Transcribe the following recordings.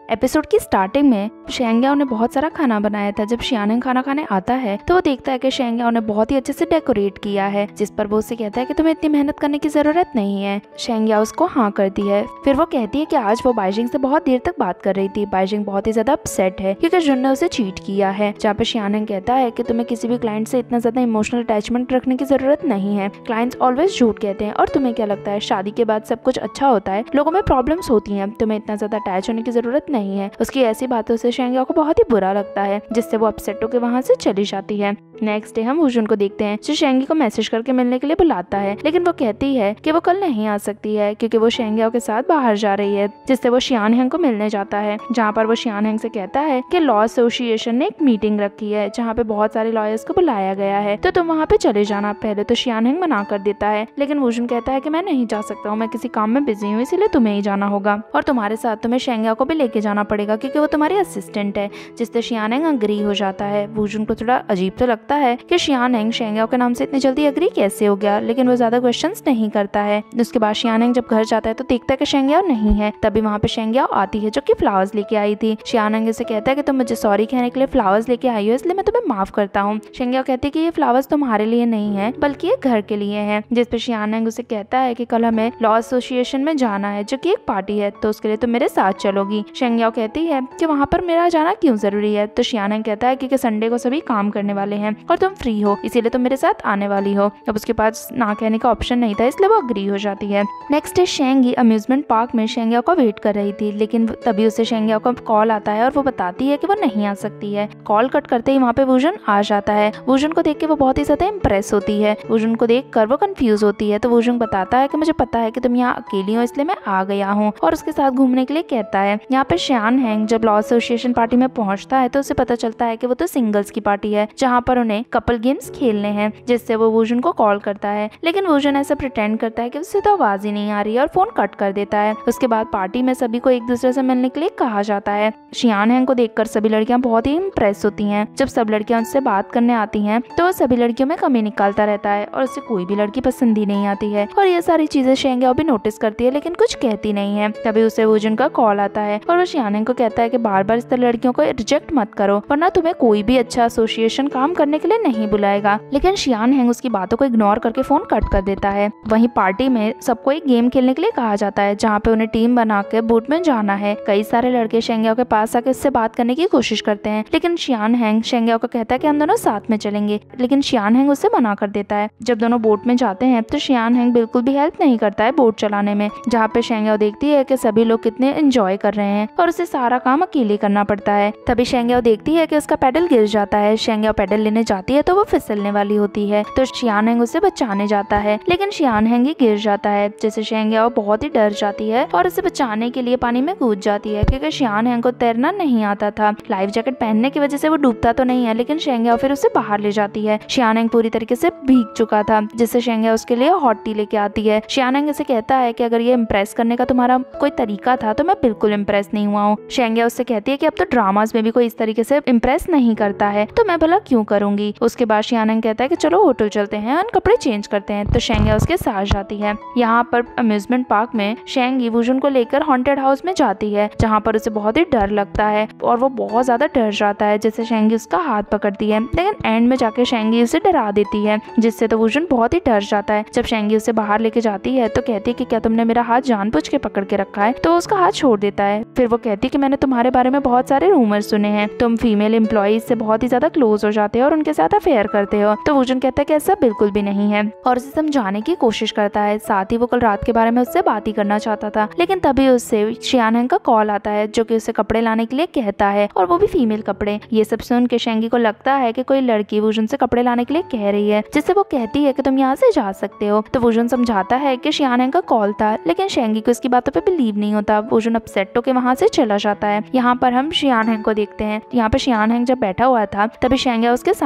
Episode की starting में शेंग्याओ ने बहुत सारा खाना बनाया था। जब शियानहेंग खाना खाने आता है तो वो देखता है कि शेंग्याओ ने बहुत ही अच्छे से डेकोरेट किया है, जिस पर वो उससे कहता है कि तुम्हें इतनी मेहनत करने की जरूरत नहीं है। शेंग्याओ उसको हाँ करती है। फिर वो कहती है कि आज वो बाइजिंग से बहुत देर तक बात कर रही थी। बाइजिंग बहुत ही ज्यादा अपसेट है क्योंकि जुन ने उसे चीट किया है। जहाँ पे शियानहेंग कहता है कि तुम्हें किसी भी क्लाइंट से इतना ज्यादा इमोशनल अटैचमेंट रखने की जरूरत नहीं है। क्लाइंट्स ऑलवेज झूठ कहते हैं और तुम्हें क्या लगता है शादी के बाद सब कुछ अच्छा होता है? लोगों में प्रॉब्लम्स होती हैं, तुम्हें इतना ज्यादा अटैच होने की जरूरत नहीं है। उसकी ऐसी बातों से शेंग्याओ को बहुत ही बुरा लगता है, जिससे वो अपसेट होकर वहाँ से चली जाती है। नेक्स्ट डे हम वूजुन को देखते हैं जो शेंगी को मैसेज करके मिलने के लिए बुलाता है, लेकिन वो कहती है कि वो कल नहीं आ सकती है क्योंकि वो शेंग्याओ के साथ बाहर जा रही है, जिससे वो शियानहेंग को मिलने जाता है। जहाँ पर वो शियानहेंग से कहता है कि लॉ एसोसिएशन ने एक मीटिंग रखी है जहाँ पे बहुत सारे लॉयर्स को बुलाया गया है, तो तुम वहाँ पे चले जाना। पहले तो शियानहेंग मना कर देता है, लेकिन वूजुन कहता है कि मैं नहीं जा सकता हूँ, मैं किसी काम में बिजी हूँ, इसीलिए तुम्हें ही जाना होगा और तुम्हारे साथ तुम्हें शेंग्याओ को भी लेके जाना पड़ेगा क्योंकि वो तुम्हारी असिस्टेंट है। जिससे शियानहेंग अग्री हो जाता है। वूजुन को थोड़ा अजीब तो लगता है कि शियानहेंग शेंग्याओ के नाम से इतनी जल्दी अग्री कैसे हो गया, लेकिन वो ज्यादा क्वेश्चंस नहीं करता है। उसके बाद शियानहेंग जब घर जाता है तो देखता है कि शेंग्याओ नहीं है। तभी वहाँ पे शेंग्याओ आती है जो कि फ्लावर्स लेके आई थी। शियानहेंग उसे कहता है कि तुम मुझे सॉरी कहने के लिए फ्लावर्स लेके आई हो, इसलिए मैं तुम्हें माफ करता हूँ। शेंग्याओ कहती है कि ये फ्लावर्स तुम्हारे लिए नहीं है बल्कि ये घर के लिए है। जिस पे शियानहेंग उसे कहता है कि कल हमें लॉ एसोसिएशन में जाना है जो कि एक पार्टी है, तो उसके लिए तुम मेरे साथ चलोगी। शेंग्याओ कहती है कि वहाँ पर मेरा जाना क्यों जरूरी है, तो शियानहेंग कहता है क्योंकि संडे को सभी काम करने वाले हैं और तुम फ्री हो, इसीलिए तुम मेरे साथ आने वाली हो। अब उसके पास ना कहने का ऑप्शन नहीं था, इसलिए वो अग्री हो जाती है। नेक्स्ट डे शेंगी अम्यूजमेंट पार्क में शेंग्याओ का वेट कर रही थी, लेकिन तभी उसे शेंग्याओ का कॉल आता है और वो बताती है कि वो नहीं आ सकती है। कॉल कट करते ही वहाँ पे वूजुन आ जाता है। वूजुन को देख के वो बहुत ही ज्यादा इम्प्रेस होती है। वूजुन को देख कर वो कंफ्यूज होती है, तो वूजुन बताता है कि मुझे पता है कि तुम यहाँ अकेली हो, इसलिए मैं आ गया हूँ, और उसके साथ घूमने के लिए कहता है। यहाँ पे शियानहेंग जब लॉ एसोसिएशन पार्टी में पहुंचता है तो उसे पता चलता है कि वो तो सिंगल्स की पार्टी है जहाँ पर उन्हें कपल गेम्स खेलने हैं, जिससे वो वूजुन को कॉल करता है, लेकिन वूजुन ऐसा प्रिटेंड करता है कि उससे तो आवाज ही नहीं आ रही है और फोन कट कर देता है। उसके बाद पार्टी में सभी को एक दूसरे से मिलने के लिए कहा जाता है। शियानहेंग को देखकर सभी लड़कियां बहुत ही इम्प्रेस होती हैं। जब सब लड़कियां उससे बात करने आती हैं तो वो सभी लड़कियों में कमी निकालता रहता है और उससे कोई भी लड़की पसंद ही नहीं आती है, और ये सारी चीजें शेंग्याओ भी नोटिस करती है लेकिन कुछ कहती नहीं है। तभी उसे वूजुन का कॉल आता है और वो शियानहेंग को कहता है कि बार बार इस तरह लड़कियों को रिजेक्ट मत करो, वरना तुम्हें कोई भी अच्छा एसोसिएशन काम करने के लिए नहीं बुलाएगा। लेकिन शियानहेंग उसकी बातों को इग्नोर करके फोन कट कर देता है। वहीं पार्टी में सबको एक गेम खेलने के लिए कहा जाता है जहाँ पे उन्हें टीम बना के बोट में जाना है। कई सारे लड़के शेंग्याओ के पास आके उससे बात करने की कोशिश करते हैं, लेकिन शियानहेंग शेंग्याओ को कहता है कि हम दोनों साथ में चलेंगे, लेकिन शियानहेंग उससे मना कर देता है। जब दोनों बोट में जाते हैं तो शियानहेंग बिल्कुल भी हेल्प नहीं करता है बोट चलाने में, जहाँ पे शेंग्याओ देखती है कि सभी लोग कितने एंजॉय कर रहे हैं और उसे सारा काम अकेले करना पड़ता है। तभी शेंग्याओ देखती है कि उसका पैडल गिर जाता है। शेंग्याओ पैडल लेने जाती है तो वो फिसलने वाली होती है, तो शियानहेंग उसे बचाने जाता है, लेकिन शियानहेंग ही गिर जाता है, जिससे शेंग्याओ बहुत ही डर जाती है और उसे बचाने के लिए पानी में कूद जाती है क्योंकि शियानहेंग को तैरना नहीं आता था। लाइफ जैकेट पहनने की वजह से वो डूबता तो नहीं है, लेकिन शेंग्याओ फिर उसे बाहर ले जाती है। शियानहेंग पूरी तरीके से भीग चुका था, जिससे शेंग्याओ उसके लिए हॉट टी लेके आती है। शियानहेंग उसे कहता है कि अगर ये इम्प्रेस करने का तुम्हारा कोई तरीका था तो मैं बिल्कुल इम्प्रेस नहीं हुआ हूँ। शेंग्याओ उससे कहती है कि अब तो ड्रामास में भी कोई इस तरीके से इम्प्रेस नहीं करता है, तो मैं भला क्यों करूंगी। उसके बाद शियानहेंग कहता है कि चलो होटल चलते हैं और कपड़े चेंज करते हैं, तो शेंग्याओ उसके साथ जाती है। यहाँ पर अम्यूजमेंट पार्क में शेंगी वूजुन को लेकर हॉन्टेड हाउस में जाती है, जहाँ पर उसे बहुत ही डर लगता है और वो बहुत ज्यादा डर जाता है, जिससे शेंगी उसका हाथ पकड़ती है, लेकिन एंड में जाके शेंगी उसे डरा देती है, जिससे तो वूजुन बहुत ही डर जाता है। जब शेंगी उसे बाहर लेके जाती है तो कहती है कि क्या तुमने मेरा हाथ जानबूझ के पकड़ के रखा है, तो उसका हाथ छोड़ देता है। फिर वो कहती है कि मैंने तुम्हारे बारे में बहुत सारे रूमर सुने हैं, तुम फीमेल एम्प्लॉइज से बहुत ही ज्यादा क्लोज हो जाते हो और उनके साथ अफेयर करते हो। तो वूजुन कहता है कि ऐसा बिल्कुल भी नहीं है और उसे समझाने की कोशिश करता है। साथ ही वो कल रात के बारे में उससे बात ही करना चाहता था, लेकिन तभी उससे शियानहेंग का कॉल आता है जो कि उसे कपड़े लाने के लिए कहता है, और वो भी फीमेल कपड़े। ये सब सुन के शेंगी को लगता है कि कोई लड़की वूजुन से कपड़े लाने के लिए कह रही है, जिससे वो कहती है कि तुम यहाँ से जा सकते हो। तो वूजुन समझाता है कि शियानहेंग का कॉल था, लेकिन शेंगी को इसकी बातों पे बिलीव नहीं होता। वूजुन अपसेट होकर वहाँ से चला जाता है। यहाँ पर हम शियानहेंग को देखते हैं। यहाँ पे शियानहेंग जब बैठा हुआ था तभी शेंग्याओ उसके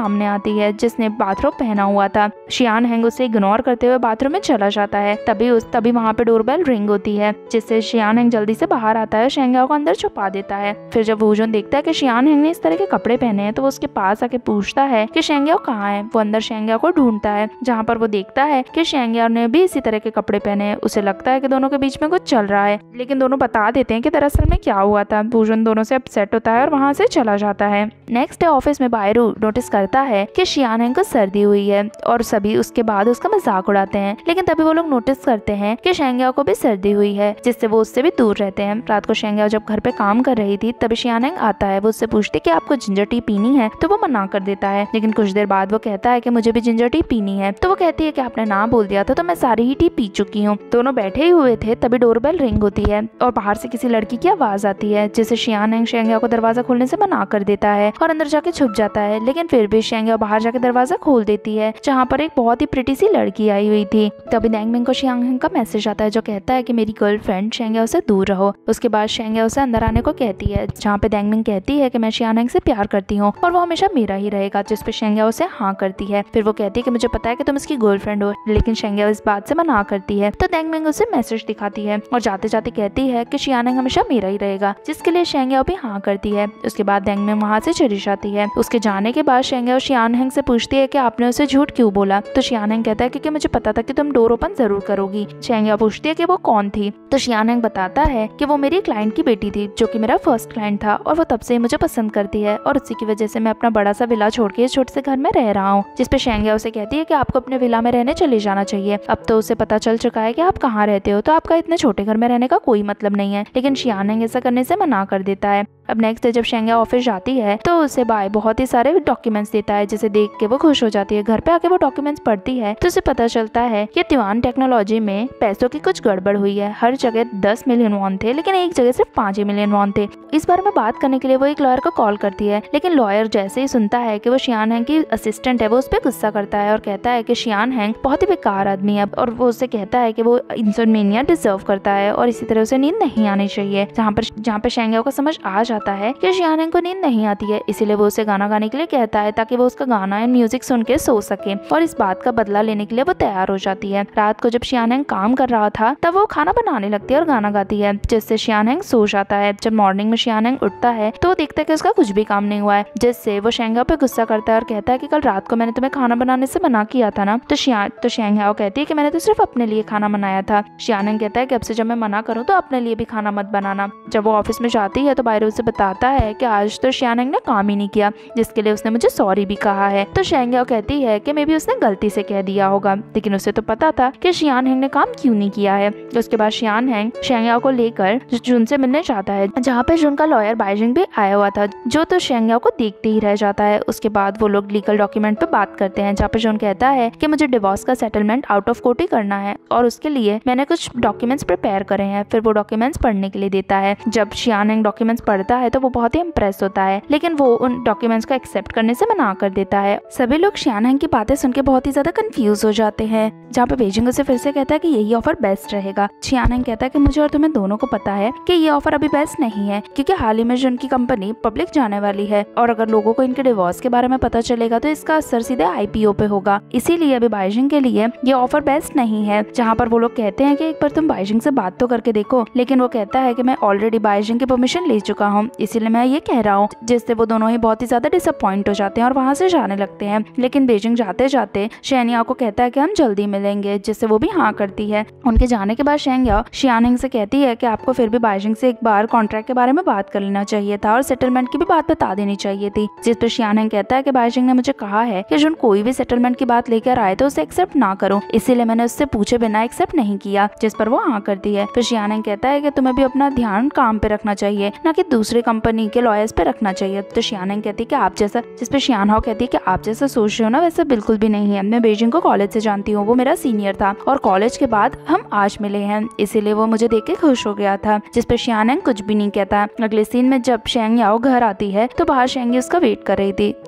सामने आती है जिसने बाथरोब पहना हुआ था। शियान हैंग उसे इग्नोर करते हुए बाथरूम में चला जाता है। तभी वहाँ पे डोरबेल रिंग होती है जिससे शियान हैंग जल्दी से बाहर आता है, शेंग्याओ को अंदर छुपा देता है। फिर जब वूजन देखता है कि शियान हैंग ने इस तरह के कपड़े पहने हैं तो वो उसके पास आके पूछता है कि शेंग्याओ कहाँ है। वो अंदर शेंग्याओ को ढूंढता है, जहाँ पर वो देखता है कि शेंग्याओ ने भी इसी तरह के कपड़े पहने हैं। उसे लगता है कि दोनों के बीच में कुछ चल रहा है, लेकिन दोनों बता देते हैं कि दरअसल में क्या हुआ था। वूजन दोनों से अपसेट होता है और वहाँ से चला जाता है। नेक्स्ट डे ऑफिस में बायरू नोटिस करता है कि शियान हैंग को सर्दी हुई है और सभी उसके बाद उसका मजाक उड़ाते हैं, लेकिन तभी वो लोग नोटिस करते हैं कि शेंग्याओ को भी सर्दी हुई है, जिससे वो उससे भी दूर रहते हैं। रात को शेंग्याओ जब घर पे काम कर रही थी तभी शियान हैंग आता है। वो उससे पूछती कि आपको जिंजर टी पीनी है, तो वो मना कर देता है, लेकिन कुछ देर बाद वो कहता है कि मुझे भी जिंजर टी पीनी है। तो वो कहती है कि आपने ना बोल दिया था तो मैं सारी ही टी पी चुकी हूँ। दोनों बैठे ही हुए थे तभी डोरबेल रिंग होती है और बाहर से किसी लड़की की आवाज आती है, जिससे शियान हैंग शेंग्याओ को दरवाजा खोलने से मना कर देता है और अंदर जाके छुप जाता है। लेकिन फिर भी शेंग्याओ बाहर जाके दरवाजा खोल देती है, जहाँ पर एक बहुत ही प्रिटी सी लड़की आई हुई थी। तभी डैंगमिंग को शियान हैंग का मैसेज आता है जो कहता है कि मेरी गर्लफ्रेंड शेंग्याओ से दूर रहो। उसके बाद शेंग्याओ से अंदर आने को कहती है, जहाँ पे डैंगमिंग कहती है कि मैं शियान हैंग से प्यार करती हूँ और वो हमेशा मेरा ही रहेगा, जिस पे शेंग्याओ से हाँ करती है। फिर वो कहती है कि मुझे पता है कि तुम इसकी गर्लफ्रेंड हो, लेकिन शेंग्याओ इस बात से मना करती है। तो डैंगमिंग उसे मैसेज दिखाती है और जाते जाते कहती है कि शियान हैंग हमेशा मेरा ही रहेगा, जिसके लिए शेंग्याओ भी हाँ करती है। उसके बाद डैंगमिंग वहाँ से चली जाती है। उसके जाने के बाद शेंग्याओ शियान हैंग से पूछती है कि आपने उसे झूठ क्यों बोला। तो शियान हैंग कहता है क्योंकि मुझे पता था कि तुम डोर ओपन जरूर करोगी। शेंग्याओ पूछती है कि वो कौन थी। तो शियान हैंग बताता है कि वो मेरी क्लाइंट की बेटी थी, जो कि मेरा फर्स्ट क्लाइंट था और वो तब से मुझे पसंद करती है और उसी की वजह से मैं अपना बड़ा सा विला छोड़ के इस छोटे से घर में रह रहा हूँ। जिसपे शेंग्याओ से कहती है कि आपको अपने विला में रहने चले जाना चाहिए। अब तो उसे पता चल चुका है कि आप कहाँ रहते हो, तो आपका इतने छोटे घर में रहने का कोई मतलब नहीं है, लेकिन शियान हैंग ऐसा करने से मना कर देता है। अब नेक्स्ट डे जब शेंग्याओ ऑफिस जाती है तो उसे बाय बहुत ही सारे डॉक्यूमेंट्स देता है, जिसे देख के वो खुश हो जाती है। घर पे आके वो डॉक्यूमेंट्स पढ़ती है तो उसे पता चलता है कि तिवान टेक्नोलॉजी में पैसों की कुछ गड़बड़ हुई है। हर जगह 10 मिलियन वॉन थे, लेकिन एक जगह सिर्फ 5 ही मिलियन वॉन थे। इस बारे में बात करने के लिए वो एक लॉयर को कॉल करती है, लेकिन लॉयर जैसे ही सुनता है कि वो शियान हैंग की असिस्टेंट है, वो उस पर गुस्सा करता है और कहता है कि शियान हैंग बहुत ही बेकार आदमी है और वो उससे कहता है कि वो इंसोम्निया डिजर्व करता है और इसी तरह उसे नींद नहीं आनी चाहिए। जहाँ पे शेंग्याओ को समझ आ जाता है कि शियान हैंग को नींद नहीं आती है, इसीलिए वो उसे गाना गाने के लिए कहता है ताकि वो उसका गाना एंड म्यूजिक सुन के सो सके, और इस बात का बदला लेने के लिए वो तैयार हो जाती है। रात को जब शियान हैंग काम कर रहा था तब वो खाना बनाने लगती है और गाना गाती है, जिससे शियान हैंग सो जाता है। जब मॉर्निंग में शियान हैंग उठता है तो वो देखता है कि उसका कुछ भी काम नहीं हुआ है, जिससे वो शेंग्याओ पे गुस्सा करता है और कहता है कि कल रात को मैंने तुम्हें खाना बनाने से मना किया था ना। तो शेंग्याओ कहती है कि मैंने तो सिर्फ अपने लिए खाना बनाया था। शियान हैंग कहता है कि अब से जब मैं मना करूँ तो अपने लिए भी खाना मत बनाना। जब वो ऑफिस में जाती है तो बायरू उसे बताता है कि आज तो शियान हैंग ने काम ही नहीं किया, जिसके लिए उसने मुझे सॉरी भी कहा है। तो शेंग्याओ कहती है कि मे भी उसने गलती से कह दिया होगा, लेकिन उसे तो पता था कि शियान हैंग ने काम क्यों नहीं किया है। उसके बाद शियान हैंग शेंग्याओ को लेकर जुन से मिलने जाता है, जहाँ पे जुन का लॉयर बाइजिंग भी आया हुआ था, जो तो शेंग्याओ को देखते ही रह जाता है। उसके बाद वो लोग लीगल डॉक्यूमेंट पे बात करते हैं, जहाँ पे जुन कहता है कि मुझे डिवोर्स का सेटलमेंट आउट ऑफ कोर्ट ही करना है और उसके लिए मैंने कुछ डॉक्यूमेंट्स प्रिपेयर करे हैं। फिर वो डॉक्यूमेंट्स पढ़ने के लिए देता है। जब शियान हैंग डॉक्यूमेंट्स पढ़ता है तो वो बहुत ही इम्प्रेस होता है, लेकिन वो उन डॉक्यूमेंट्स को एक्सेप्ट करने से मना कर देता है। सभी लोग शियान हैंग की बातें सुन के बहुत ही ज्यादा कंफ्यूज हो जाते हैं, जहाँ पे बेजिंग उसे फिर से कहता है कि यही ऑफर बेस्ट रहेगा। शियान हैंग कहता है कि मुझे और तुम्हें दोनों को पता है कि ये ऑफर अभी बेस्ट नहीं है, क्योंकि हाल ही में जो उनकी कंपनी पब्लिक जाने वाली है और अगर लोगों को इनके डिवोर्स के बारे में पता चलेगा तो इसका असर सीधे IPO पे होगा। इसीलिए अभी बाइजिंग के लिए ये ऑफर बेस्ट नहीं है। जहाँ पर वो लोग कहते हैं कि एक बार तुम बाइजिंग से बात तो करके देखो, लेकिन वो कहता है कि मैं ऑलरेडी बाइजिंग की परमिशन ले चुका हूँ, इसीलिए मैं ये कह रहा हूँ, जिससे वो दोनों ही बहुत ही ज्यादा डिसअपॉइंट हो जाते हैं और वहाँ से जाने लगते हैं। लेकिन बेजिंग जाते जाते शेंग्याओ को कहता है कि हम जल्दी मिलेंगे, जिससे वो भी हाँ करती है। उनके जाने के बाद शेंग्याओ शियान हैंग से कहती है कि आपको फिर भी बाइजिंग से एक बार कॉन्ट्रैक्ट के बारे में बात कर लेना चाहिए था और सेटलमेंट की भी बात बता देनी चाहिए थी। जिस पर शियान हैंग कहता है कि बाइजिंग ने मुझे कहा है कि जो कोई भी सेटलमेंट की बात लेकर आए तो उसे एक्सेप्ट ना करो, इसीलिए मैंने उससे पूछे बिना एक्सेप्ट नहीं किया, जिस पर वो हाँ करती है। फिर शियान हैंग कहता है कि तुम्हें भी अपना ध्यान काम पे रखना चाहिए, ना कि दूसरी कंपनी के लॉयर्स पे रखना चाहिए। तो शियान हैंग कहती है कि आप जैसा, जिस पे शियान हाओ कहती है कि आप जैसा सोच रहे हो ना वैसा बिल्कुल भी नहीं है। मैं बेजिंग को कॉलेज से जानती हूँ, वो मेरा सीनियर था और कॉलेज के बाद हम आज मिले हैं, इसीलिए वो मुझे देख के खुश हो गया था। जिस पे शियान हैंग कुछ भी नहीं कहता। अगले सीन में जब शेंग्याओ घर आती है तो बाहर शेंगी उसका वेट कर रही थी।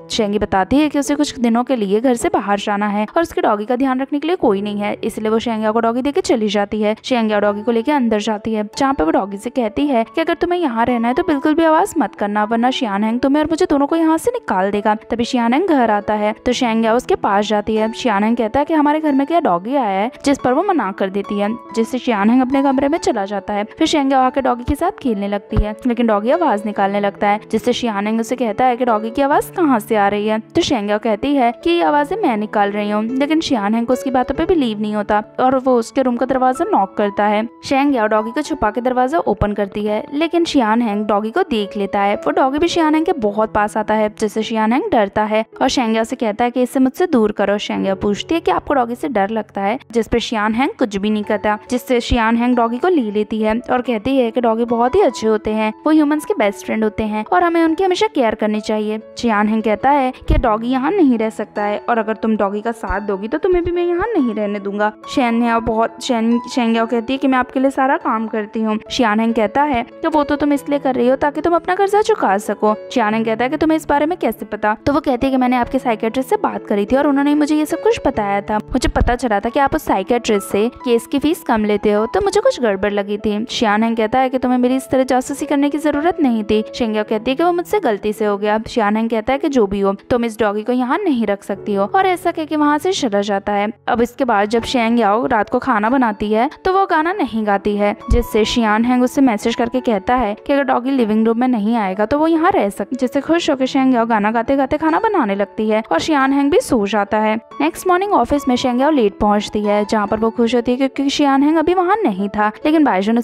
शेंगी बताती है कि उसे कुछ दिनों के लिए घर से बाहर जाना है और उसके डॉगी का ध्यान रखने के लिए कोई नहीं है, इसलिए वो शेंगिया को डॉगी देके चली जाती है। शेंगिया डॉगी को लेकर अंदर जाती है, जहाँ पे वो डॉगी से कहती है कि अगर तुम्हें यहाँ रहना है तो बिल्कुल भी आवाज मत करना, वरना शियान हैंग तुम्हें और मुझे दोनों को यहाँ से निकाल देगा। तभी शियान हैंग घर आता है तो शेंगिया उसके पास जाती है। शियान हैंग कहता है कि हमारे घर में क्या डॉगी आया है, जिस पर वो मना कर देती है, जिससे शियान हैंग अपने कमरे में चला जाता है। फिर शेंगिया आके डॉगी के साथ खेलने लगती है, लेकिन डॉगी आवाज निकालने लगता है, जिससे शियान हैंग उसे कहता है कि डॉगी की आवाज कहाँ से आ रही है। तो शेंगिया कहती है कि ये आवाजें मैं निकाल रही हूँ, लेकिन शियान हैंग को उसकी बातों पे बिलीव नहीं होता और वो उसके रूम का दरवाजा नॉक करता है। शेंगिया डॉगी को छुपा के दरवाजा ओपन करती है, लेकिन शियान हैंग डॉगी को देख लेता है। वो डॉगी भी शियान हैंग के बहुत पास आता है, जिससे शियान हैंग डरता है और शेंगिया से कहता है कि इसे मुझसे दूर करो। शेंगिया पूछती है कि आपको डॉगी से डर लगता है, जिस पे शियान हैंग कुछ भी नहीं करता, जिससे शियान हैंग डॉगी को ले लेती है और कहती है कि डॉगी बहुत ही अच्छे होते हैं, वो ह्यूमंस के बेस्ट फ्रेंड होते हैं और हमें उनकी हमेशा केयर करनी चाहिए। शियान हैंग कहता है कि डॉगी यहाँ नहीं रह सकता है और अगर तुम डॉगी का साथ दोगी तो तुम्हें भी मैं यहाँ नहीं रहने दूंगा। शेंगिया कहती है कि मैं आपके लिए सारा काम करती हूँ। शियान हैंग कहता है कि वो तो तुम इसलिए कर रही हो ताकि तुम अपना कर्जा चुका सको। शियान हैंग कहता है कि तुम्हें इस बारे में कैसे पता? तो वो कहती है कि मैंने आपके साइकियाट्रिस्ट से बात करी थी और उन्होंने मुझे ये सब कुछ बताया था। मुझे पता चला था कि आप उस साइकियाट्रिस्ट से केस की फीस कम लेते हो, तो मुझे कुछ गड़बड़ लगी थी। शियान हैंग कहता है कि तुम्हें मेरी इस तरह जासूसी करने की जरूरत नहीं थी। शेंगिया कहती है कि वो मुझसे गलती से हो गया। शियान हैंग कहता है कि जो भी हो, तुम इस डॉगी को यहाँ नहीं रख सकती हो और ऐसा कह के वहाँ से चला जाता है। अब इसके बाद जब शेंगिया रात को खाना बनाती है तो वो गाना नहीं गाती है, जिससे शियान हैंग उससे मैसेज करके कहता है कि अगर डॉगी लिविंग रूम में नहीं आएगा तो वो यहाँ रह सकती। जिससे खुश होकर शेंगिया गाना गाते गाते खाना बनाने लगती है और शियान हैंग भी सो जाता है। नेक्स्ट मॉर्निंग ऑफिस में शेंगिया लेट पहुंचती है, जहाँ पर वो खुश होती है क्योंकि शियान हैंग अभी वहाँ नहीं था। लेकिन बायजून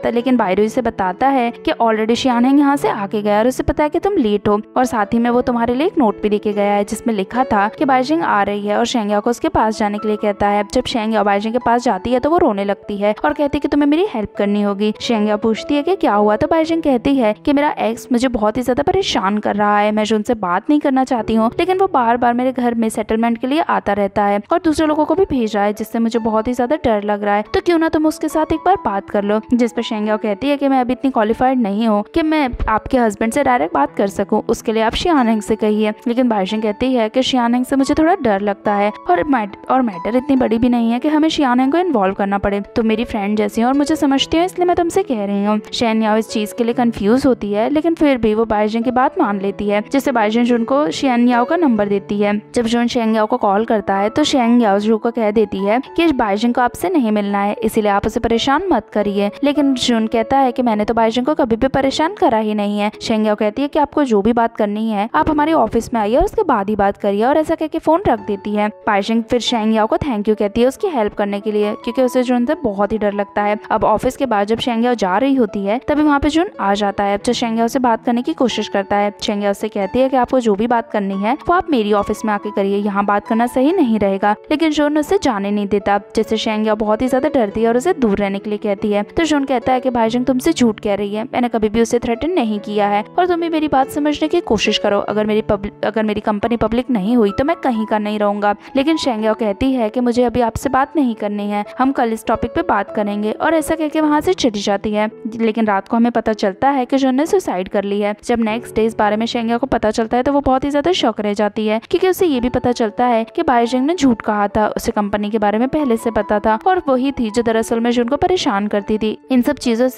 उसे बताता है कि ऑलरेडी शियान हैंग यहाँ से आके गया और उसे पता है कि तुम लेट हो और साथ ही में वो तुम्हारे लिए एक नोट भी देके गया है जिसमें लिखा था कि बायजिंग आ रही है और शेंगिया को उसके पास जाने के लिए कहता है। जब शेंगिया बायजिंग के पास जाती है तो वो रोने लगती है और कहती है कि तुम्हें मेरी हेल्प करनी होगी। शेंगिया पूछती है कि क्या हुआ, तो बायजिंग कहती है कि मेरा एक्स मुझे बहुत ही ज्यादा परेशान कर रहा है, मैं जो उनसे बात नहीं करना चाहती हूँ, लेकिन वो बार बार मेरे घर में सेटलमेंट के लिए आता रहता है और दूसरे लोगों को भी भेज रहा है, जिससे मुझे बहुत ही ज्यादा डर लग रहा है, तो क्यों ना तुम उसके साथ एक बार बात कर लो। जिस पर शेंगिया कहती है कि मैं अभी इतनी क्वालिफाइड नहीं हूँ कि मैं आपके हस्बैंड से डायरेक्ट बात कर सकूं, उसके लिए आप शियान हैंग से कहिए। लेकिन बायजिंग कहती है कि शियान हैंग से मुझे थोड़ा डर लगता है और मैटर इतनी बड़ी भी नहीं है कि हमें शियान हैंग को इन्वॉल्व करना पड़े, तो मेरी फ्रेंड जैसी है और मुझे समझती है, इसलिए मैं तुमसे कह रही हूँ। शेंगिया इस चीज के लिए कंफ्यूज होती है, लेकिन फिर भी वो बायजिंग की बात मान लेती है, जिससे बायजिंग जुन को शेंगिया का नंबर देती है। जब जुन शेंगिया को कॉल करता है तो शेंगिया जुन को कह देती है कि बायजिंग को आपसे नहीं मिलना है, इसीलिए आप उसे परेशान मत करिए। लेकिन जुन कहता है कि मैंने तो बायजिंग को कभी भी परेशान करा ही नहीं है। शेंगिया कहती है कि आपको जो भी बात करनी है आप हमारे ऑफिस में आइए और उसके बाद ही बात करिए, और ऐसा कहकर फोन रख देती है। बायजिंग फिर शेंगिया को थैंक यू कहती है उसकी हेल्प करने के लिए, क्योंकि उसे जुन से बहुत ही डर लगता है। अब ऑफिस के बाद जब शेंगिया जा रही होती है तभी वहाँ पे जुन आ जाता है, जो शेंगिया से बात करने की कोशिश करता है। शेंगिया उससे कहती है कि आपको जो भी बात करनी है वो आप मेरी ऑफिस में आके करिए, यहाँ बात करना सही नहीं रहेगा। लेकिन जुन उसे जाने नहीं देता, जिससे शेंगिया बहुत ही ज्यादा डरती है और उसे दूर रहने के लिए कहती है। तो जुन कहता है कि बायजिंग तुमसे झूठ कह रही है, मैंने कभी भी उसे थ्रेटन नहीं किया है और तुम भी मेरी बात समझने की कोशिश करो। अगर मेरी कंपनी पब्लिक नहीं हुई तो मैं कहीं का नहीं रहूंगा। लेकिन शेंगिया कहती है कि मुझे अभी आपसे बात नहीं करनी है, हम कल इस टॉपिक पे बात करेंगे, और ऐसा कहकर वहाँ से चली जाती है। लेकिन रात को हमें पता चलता है कि जुन ने सुसाइड कर ली है। जब नेक्स्ट डे इस बारे में शेंगिया को पता चलता है तो वो बहुत ही ज्यादा शॉक रह जाती है, क्योंकि उसे ये भी पता चलता है कि बायजिंग ने झूठ कहा था, उसे कंपनी के बारे में पहले से पता था और वही थी जो दरअसल में जुन को परेशान करती थी। इन सब चीजों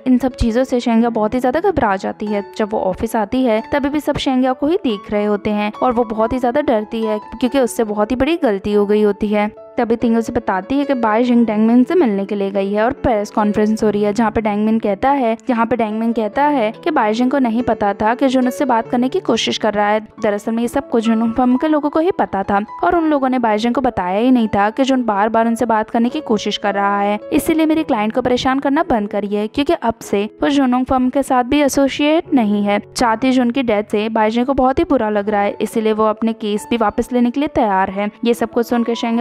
से शेंगिया बहुत ही ज्यादा घबरा जाती है। जब वो ऑफिस आती है तभी भी सब शेंगिया को ही देख रहे होते हैं और वो बहुत ही ज्यादा डरती है, क्योंकि उससे बहुत ही बड़ी गलती हो गई होती है। तभी तिंग उसे बताती है कि बायजिंग डैंगमिन से मिलने के लिए गई है और प्रेस कॉन्फ्रेंस हो रही है, जहाँ पे डैंगमिन कहता है कि बायजिंग को नहीं पता था कि जुन उससे बात करने की कोशिश कर रहा है। दरअसल में ये सब कुछ जुन के लोगों को ही पता था और उन लोगों ने बायजिंग को बताया ही नहीं था कि जुन बार बार उनसे बात करने की कोशिश कर रहा है। इसीलिए मेरे क्लाइंट को परेशान करना बंद करिए, क्योंकि अब से वो जुनोंग फर्म के साथ भी एसोसिएट नहीं है। चाहती जुन की डेथ से बायजिंग को बहुत ही बुरा लग रहा है, इसीलिए वो अपने केस भी वापस लेने के लिए तैयार है। ये सब कुछ सुनकर शेंगिया को बहुत ही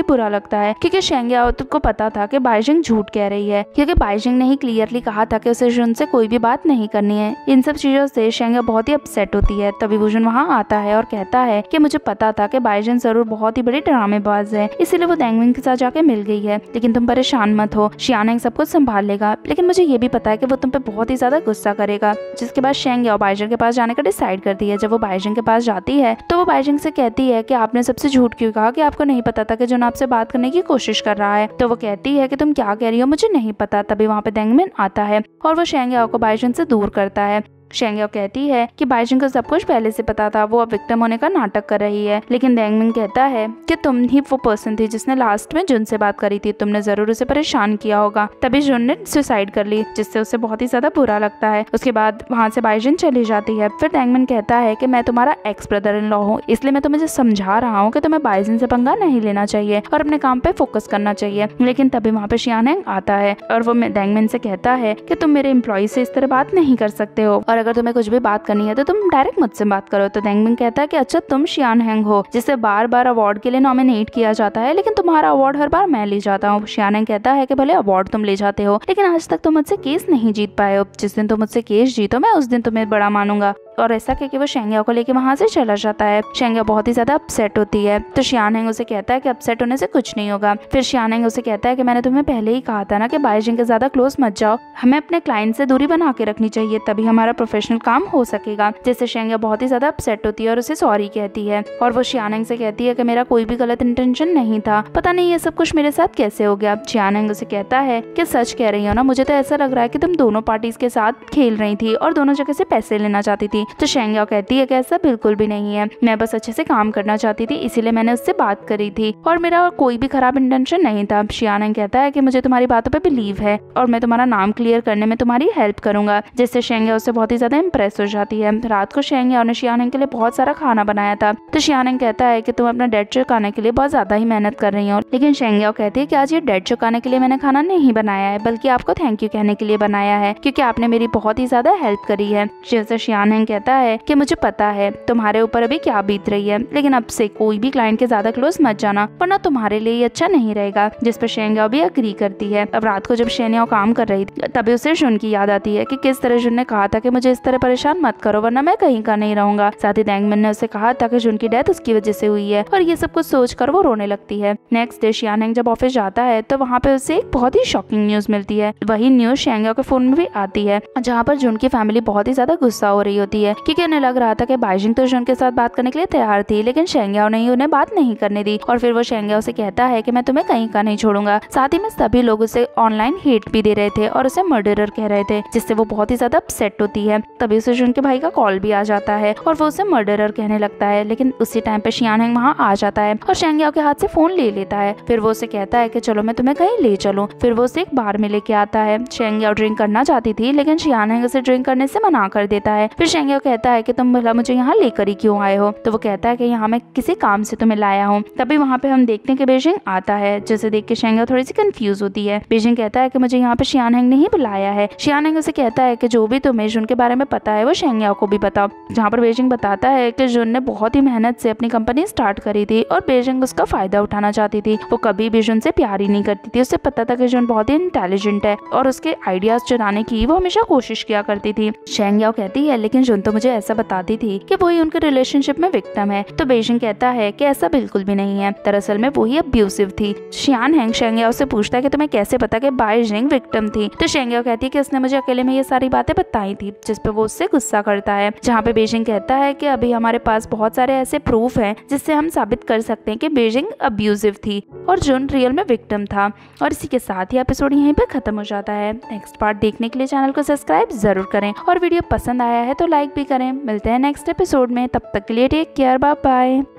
बुरा लगता है क्योंकि शेंग्याओ को पता था कि बाइजिंग झूठ कह रही है, क्योंकि बाइजिंग ने ही क्लियरली कहा था कि उसे जुन से कोई भी बात नहीं करनी है। इन सब चीजों से शेंग्याओ बहुत ही अपसेट होती है। तभी वुजुन वहाँ आता है और कहता है कि मुझे पता था कि बाइजिंग जरूर बहुत ही बड़ी ड्रामेबाज है, इसीलिए वो दैंगमिन के साथ जाके मिल गई है, लेकिन तुम परेशान मत हो, शियानेंग सब कुछ संभाल लेगा। लेकिन मुझे ये भी पता है कि वो तुम पे बहुत ही ज्यादा गुस्सा करेगा। जिसके बाद शेंग्याओ बाइजिंग के पास जाने का डिसाइड करती है। जब वो बाइजिंग के पास जाती है तो वो बाइजिंग से कहती है कि आपने सबसे झूठ क्यों कहा कि आपको नहीं पता था कि जुन आपसे बात करने की कोशिश कर रहा है। तो वो कहती है कि तुम क्या कह रही हो, मुझे नहीं पता। तभी वहाँ पे दैंगमिन आता है और वो शेंग्याओ को बाइजिंग से दूर करता है। शेंग्याओ कहती है कि बाइजिंग को सब कुछ पहले से पता था, वो अब विक्टिम होने का नाटक कर रही है। लेकिन दैंगमिन कहता है कि तुम ही वो पर्सन थी जिसने लास्ट में जुन से बात करी थी, तुमने जरूर उसे परेशान किया होगा। तभी जुन ने सुसाइड कर ली, जिससे उसे बहुत ही ज्यादा बुरा लगता है। उसके बाद वहाँ से बाइजिंग चली जाती है। फिर दैंगमिन कहता है कि मैं तुम्हारा एक्स ब्रदर इन लॉ हूँ, इसलिए मैं तुम्हें समझा रहा हूँ कि तुम्हें बाइजिंग से पंगा नहीं लेना चाहिए और अपने काम पे फोकस करना चाहिए। लेकिन तभी वहाँ पे शियानेंग आता है और वो दैंगमिन से कहता है कि तुम मेरे एम्प्लॉय से इस तरह बात नहीं कर सकते हो, और अगर तुम्हें कुछ भी बात करनी है तो तुम डायरेक्ट मुझसे बात करो। तो दैंगमिन कहता है कि अच्छा तुम शियानेंग हो जिसे बार बार अवार्ड के लिए नॉमिनेट किया जाता है, लेकिन तुम्हारा अवार्ड हर बार मैं ले जाता हूँ। शियानेंग कहता है कि भले अवार्ड तुम ले जाते हो, लेकिन आज तक तुम मुझसे केस नहीं जीत पाए हो। जिस दिन तुम मुझसे केस जीतो मैं उस दिन तुम्हें बड़ा मानूंगा। और ऐसा कहकर वो शेंग्याओ को लेके वहाँ से चला जाता है। शेंग्याओ बहुत ही ज्यादा अपसेट होती है। तो शियानेंग उसे कहता है कि अपसेट होने से कुछ नहीं होगा। फिर शियानेंग उसे कहता है कि मैंने तुम्हें पहले ही कहा था ना कि बाइजिंग के ज्यादा क्लोज मत जाओ, हमें अपने क्लाइंट से दूरी बना के रखनी चाहिए, तभी हमारा प्रोफेशनल काम हो सकेगा। जिससे शेंग्याओ बहुत ही ज्यादा अपसेट होती है और उसे सॉरी कहती है। और वो शियानेंग से कहती है कि मेरा कोई भी गलत इंटेंशन नहीं था, पता नहीं ये सब कुछ मेरे साथ कैसे हो गया। शियानेंग उसे कहता है कि सच कह रही हो ना, मुझे तो ऐसा लग रहा है कि तुम दोनों पार्टीज के साथ खेल रही थी और दोनों जगह से पैसे लेना चाहती थी। तो शेंग्याओ कहती है कि ऐसा बिल्कुल भी नहीं है, मैं बस अच्छे से काम करना चाहती थी, इसीलिए मैंने उससे बात करी थी और मेरा कोई भी खराब इंटेंशन नहीं था। शियानेंग कहता है कि मुझे तुम्हारी बातों पे बिलीव है और मैं तुम्हारा नाम क्लियर करने में तुम्हारी हेल्प करूंगा। जिससे शेंग्याओ उससे बहुत ही ज्यादा इंप्रेस हो जाती है। रात को शेंग्याओ ने शियानेंग के लिए बहुत सारा खाना बनाया था। तो शियानेंग कहता है कि तुम अपना डेट चुकाने के लिए बहुत ज्यादा ही मेहनत कर रही हो। लेकिन शेंग्याओ कहती है कि आज ये डेट चुकाने के लिए मैंने खाना नहीं बनाया है, बल्कि आपको थैंक यू कहने के लिए बनाया है, क्योंकि आपने मेरी बहुत ही ज्यादा हेल्प करी है। जैसे शियानेंग कहता है कि मुझे पता है तुम्हारे ऊपर अभी क्या बीत रही है, लेकिन अब से कोई भी क्लाइंट के ज्यादा क्लोज मत जाना, वरना तुम्हारे लिए ये अच्छा नहीं रहेगा। जिस पर शेंग्याओ भी अग्री करती है। अब रात को जब शेंग्याओ काम कर रही थी तभी उसे जुन की याद आती है कि किस तरह जुन ने कहा था कि मुझे इस तरह परेशान मत करो वरना मैं कहीं का नहीं रहूंगा। साथ ही दैंगमिन ने उसे कहा था कि जुन की डेथ उसकी वजह से हुई है, और ये सब कुछ सोचकर वो रोने लगती है। नेक्स्ट डे शियानेंग जब ऑफिस जाता है तो वहाँ पे उसे एक बहुत ही शॉकिंग न्यूज मिलती है। वही न्यूज शेंग्याओ के फोन में भी आती है, जहाँ पर जुन की फैमिली बहुत ही ज्यादा गुस्सा हो रही होती है, क्योंकि उन्हें लग रहा था कि बाइजिंग तो जुन के साथ बात करने के लिए तैयार थी, लेकिन शेंग्याओ ने ही उन्हें बात नहीं करने दी। और फिर वो शेंग्याओ से कहता है कि मैं तुम्हें कहीं का नहीं छोड़ूंगा। साथ ही में सभी लोग उसे ऑनलाइन हेट भी दे रहे थे और उसे मर्डरर कह रहे थे, जिससे वो बहुत ही ज्यादा अपसेट होती है। तभी उसे जुन के भाई का कॉल भी आ जाता है और वो उसे मर्डरर कहने लगता है। लेकिन उसी टाइम पे शियानेंग वहाँ आ जाता है और शेंग्याओ के हाथ से फोन ले लेता है। फिर वो उसे कहता है कि चलो मैं तुम्हें कहीं ले चलूं। फिर वो उसे एक बार में लेके आता है। शेंग्याओ ड्रिंक करना चाहती थी, लेकिन शियानेंग उसे ड्रिंक करने से मना कर देता है। फिर शेंग्याओ कहता है कि तुम भला मुझे यहाँ लेकर ही क्यों आए हो। तो वो कहता है कि यहाँ मैं किसी काम से तुम्हें लाया हूँ। तभी वहाँ पे हम देखते हैं कि बेजिंग आता है, जिसे देख के शेंग्याओ थोड़ी सी कंफ्यूज होती है। बेजिंग कहता है कि मुझे यहाँ पे शियानेंग ने ही बुलाया है। शियानेंग उसे कहता है कि जो भी तुम्हें जुन के बारे में पता है वो शेंग्याओ को भी बताओ। जहाँ पर बेजिंग बताता है कि जुन ने बहुत ही मेहनत से अपनी कंपनी स्टार्ट करी थी और बेजिंग उसका फायदा उठाना चाहती थी। वो कभी भी जुन से प्यार ही नहीं करती थी। उसे पता था कि जुन बहुत ही इंटेलिजेंट है और उसके आइडियाज चुराने की वो हमेशा कोशिश किया करती थी। शेंग्याओ कहती है लेकिन जुन तो मुझे ऐसा बताती थी कि वही उनके रिलेशनशिप में विक्टिम है। तो बेजिंग कहता है कि ऐसा बिल्कुल भी नहीं है, दरअसल में वही अब्यूसिव थी। शियानेंग शेंग्याओ से पूछता है कि तुम्हें कैसे पता कि बाइजिंग विक्टिम थी। तो शेंग्याओ कहती है कि उसने मुझे अकेले में ये सारी बातें बताई थी, जिस पे वो उससे गुस्सा करता है। जहाँ पे बेजिंग कहता है कि अभी हमारे पास बहुत सारे ऐसे प्रूफ हैं जिससे हम साबित कर सकते हैं कि बेजिंग अब्यूसिव थी और जुन रियल में विक्टिम था। और इसी के साथ ही एपिसोड यहीं पे खत्म हो जाता है। नेक्स्ट पार्ट देखने के लिए चैनल को सब्सक्राइब जरूर करें और वीडियो पसंद आया है तो लाइक भी करें। मिलते हैं नेक्स्ट एपिसोड में, तब तक के लिए टेक केयर, बाय बाय।